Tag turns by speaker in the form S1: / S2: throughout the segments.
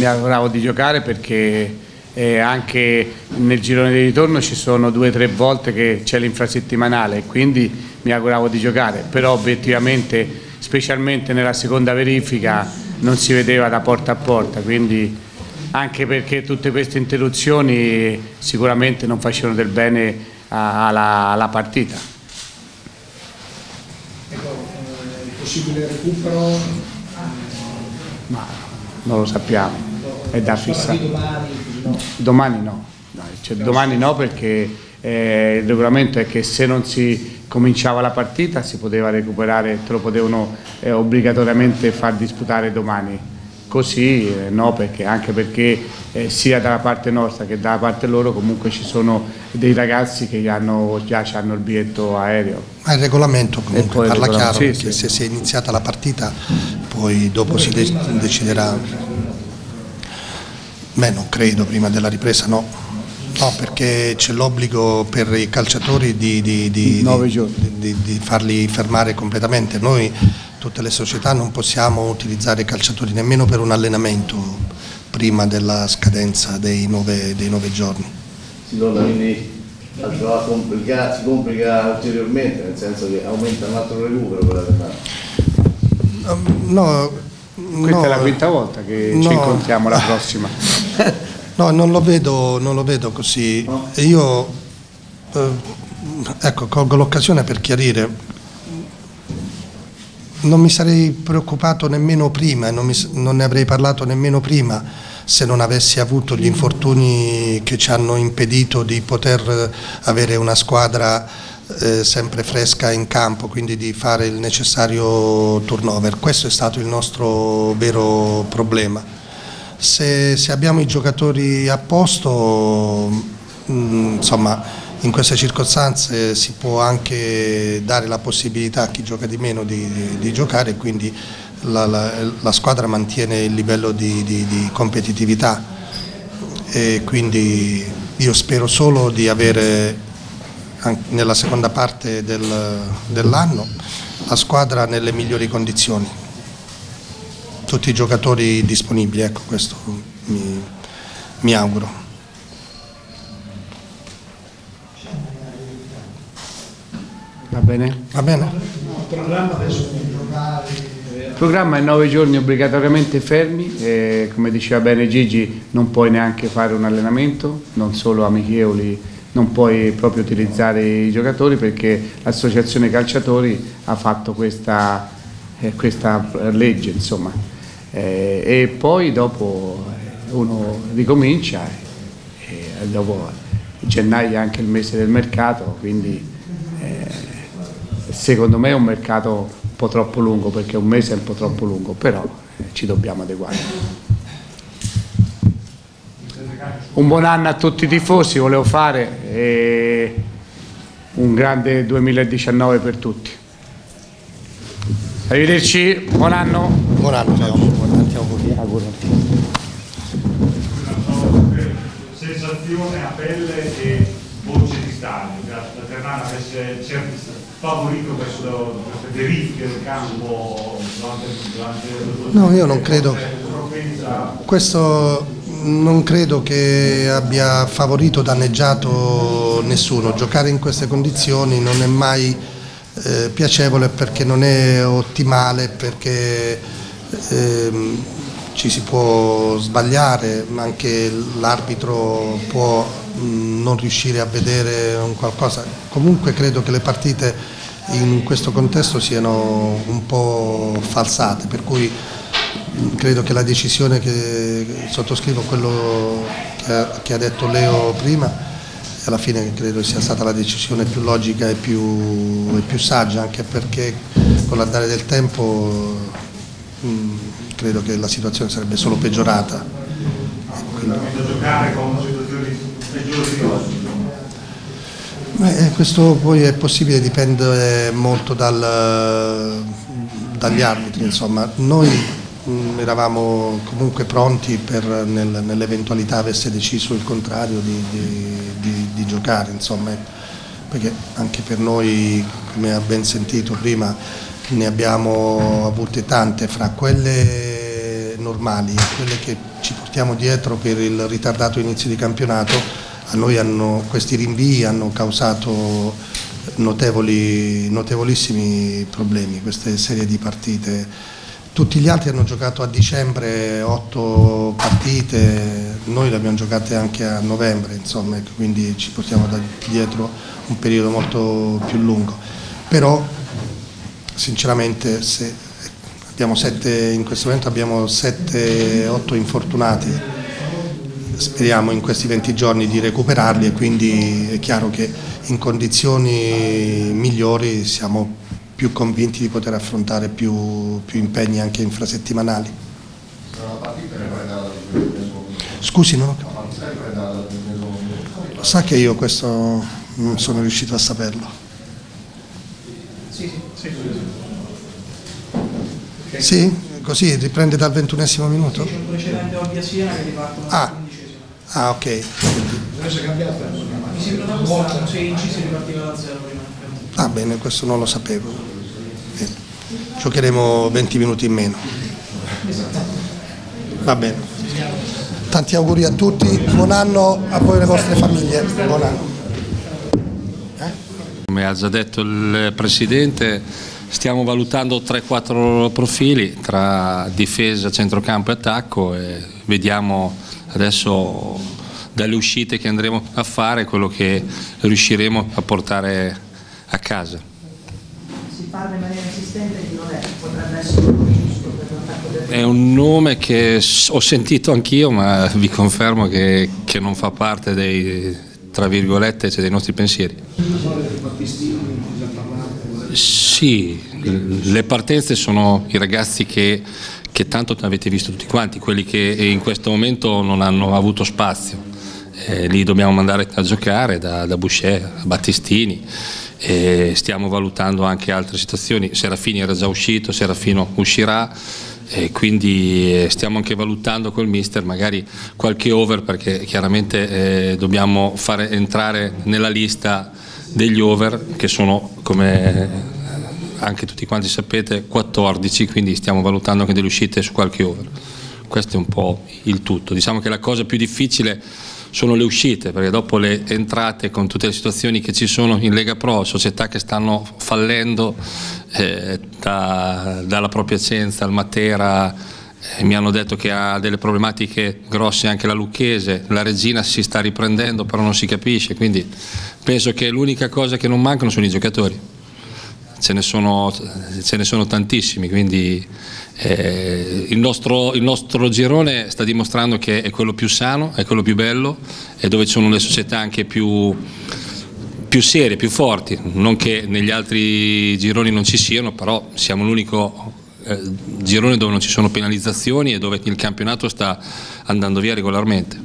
S1: mi auguravo di giocare perché anche nel girone di ritorno ci sono 2 o 3 volte che c'è l'infrasettimanale e quindi mi auguravo di giocare, però obiettivamente, specialmente nella seconda verifica, non si vedeva da porta a porta, quindi anche perché tutte queste interruzioni sicuramente non facevano del bene alla partita.
S2: Il possibile recupero?
S1: Ma non lo sappiamo, è da fissare. Domani no, cioè, domani no, perché il regolamento è che se non si cominciava la partita si poteva recuperare, te lo potevano obbligatoriamente far disputare domani. Così no, anche perché sia dalla parte nostra che dalla parte loro comunque ci sono dei ragazzi che già hanno il biglietto aereo.
S2: Ma il regolamento comunque parla chiaro,
S1: sì,
S2: perché se si è iniziata la partita poi dopo si deciderà. Beh, non credo, prima della ripresa no, perché c'è l'obbligo per i calciatori di farli fermare completamente. Noi, tutte le società, non possiamo utilizzare i calciatori nemmeno per un allenamento prima della scadenza dei 9 giorni.
S3: Quindi si complica ulteriormente, nel senso che aumenta un altro recupero per la
S2: No.
S1: Questa è la quinta volta che ci incontriamo, la prossima.
S2: No, non lo vedo così. Io ecco, colgo l'occasione per chiarire. Non mi sarei preoccupato nemmeno prima, non ne avrei parlato nemmeno prima se non avessi avuto gli infortuni che ci hanno impedito di poter avere una squadra sempre fresca in campo, quindi di fare il necessario turnover. Questo è stato il nostro vero problema. Se abbiamo i giocatori a posto, insomma, in queste circostanze si può anche dare la possibilità a chi gioca di meno di giocare, quindi la squadra mantiene il livello di competitività, e quindi io spero solo di avere nella seconda parte dell'anno la squadra nelle migliori condizioni, tutti i giocatori disponibili, ecco, questo mi auguro.
S1: Va bene?
S2: Va bene?
S4: Il programma adesso è giocare.
S1: Il programma è 9 giorni obbligatoriamente fermi, e come diceva bene Gigi non puoi neanche fare un allenamento, non solo amichevoli, non puoi proprio utilizzare i giocatori perché l'associazione calciatori ha fatto questa legge, insomma, e poi dopo uno ricomincia e dopo gennaio è anche il mese del mercato, quindi secondo me è un mercato un po' troppo lungo, perché un mese è un po' troppo lungo, però ci dobbiamo adeguare. Un buon anno a tutti i tifosi volevo fare e un grande 2019 per tutti. Arrivederci, buon anno.
S2: Buon anno, tanti auguri.
S5: Sensazione a pelle e voce di stadio, la Ternana avesse favorito queste verifiche del campo durante
S2: No, io non credo. Questo non credo che abbia favorito o danneggiato nessuno. Giocare in queste condizioni non è mai piacevole, perché non è ottimale, perché ci si può sbagliare, ma anche l'arbitro può non riuscire a vedere un qualcosa. Comunque credo che le partite in questo contesto siano un po' falsate, per cui credo che la decisione che sottoscrivo, quello che ha detto Leo prima, alla fine credo sia stata la decisione più logica e più saggia, anche perché con l'andare del tempo credo che la situazione sarebbe solo peggiorata.
S5: Da giocare con situazioni peggiori di oggi.
S2: Questo poi è possibile, dipende molto dagli arbitri, insomma. Noi eravamo comunque pronti nell'eventualità avesse deciso il contrario di giocare, insomma, perché anche per noi, come ha ben sentito prima, ne abbiamo avute tante, fra quelle normali e quelle che ci portiamo dietro per il ritardato inizio di campionato. A noi questi rinvii hanno causato notevolissimi problemi, queste serie di partite. Tutti gli altri hanno giocato a dicembre 8 partite, noi le abbiamo giocate anche a novembre, insomma, quindi ci portiamo dietro un periodo molto più lungo. Però sinceramente in questo momento abbiamo 7-8 infortunati, speriamo in questi 20 giorni di recuperarli, e quindi è chiaro che in condizioni migliori siamo più convinti di poter affrontare più impegni anche infrasettimanali. Scusi, no? Lo sa che io questo non sono riuscito a saperlo. Sì? Così riprende dal 21esimo minuto?
S6: C'è un precedente Olbia Siena che ripartono dal 15esimo.
S2: Ok.
S6: Mi sembra da quest'anno, 6 incisi ripartiva da 0 prima.
S2: Ah, bene, questo non lo sapevo. Giocheremo 20 minuti in meno. Va bene. Tanti auguri a tutti, buon anno a voi e alle vostre famiglie. Buon anno.
S7: Come ha già detto il Presidente, stiamo valutando 3-4 profili tra difesa, centrocampo e attacco, e vediamo adesso dalle uscite che andremo a fare quello che riusciremo a portare a casa.
S6: Si parla in maniera insistente di Lorenzo, potrebbe essere un po' giusto per l'attacco del...
S7: È un nome che ho sentito anch'io, ma vi confermo che non fa parte dei, tra virgolette, dei nostri pensieri. Sì, le partenze sono i ragazzi che tanto avete visto tutti quanti, quelli che in questo momento non hanno avuto spazio. Li dobbiamo mandare a giocare, da Boucher a Battistini, e stiamo valutando anche altre situazioni. Serafini era già uscito, Serafino uscirà, e quindi stiamo anche valutando col mister magari qualche over, perché chiaramente dobbiamo fare entrare nella lista degli over, che sono, come anche tutti quanti sapete, 14, quindi stiamo valutando anche delle uscite su qualche over. Questo è un po' il tutto. Diciamo che la cosa più difficile sono le uscite, perché dopo le entrate, con tutte le situazioni che ci sono in Lega Pro, società che stanno fallendo, dalla propria Piacenza al Matera, mi hanno detto che ha delle problematiche grosse anche la Lucchese, la Regina si sta riprendendo però non si capisce, quindi penso che l'unica cosa che non mancano sono i giocatori. Ce ne sono tantissimi, quindi il nostro girone sta dimostrando che è quello più sano, è quello più bello, e dove ci sono le società anche più serie, più forti. Non che negli altri gironi non ci siano, però siamo l'unico girone dove non ci sono penalizzazioni e dove il campionato sta andando via regolarmente.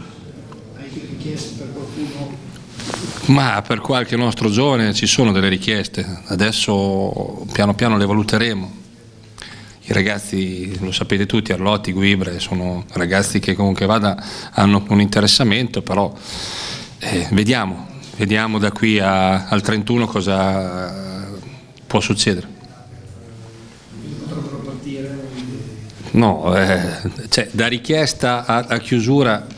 S7: Ma per qualche nostro giovane ci sono delle richieste, adesso piano piano le valuteremo. I ragazzi, lo sapete tutti, Arlotti, Guibre, sono ragazzi che comunque hanno un interessamento, però vediamo da qui al 31 cosa può succedere. No, cioè, da richiesta a chiusura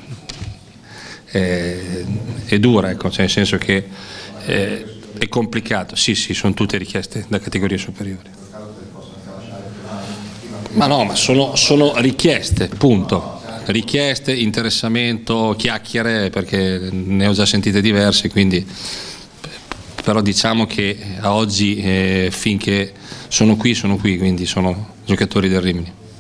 S7: è dura, ecco, cioè nel senso che è complicato. Sì, sono tutte richieste da categorie superiori. Ma no, ma sono richieste, punto. Richieste, interessamento, chiacchiere, perché ne ho già sentite diverse, quindi però diciamo che a oggi finché sono qui, quindi sono giocatori del Rimini.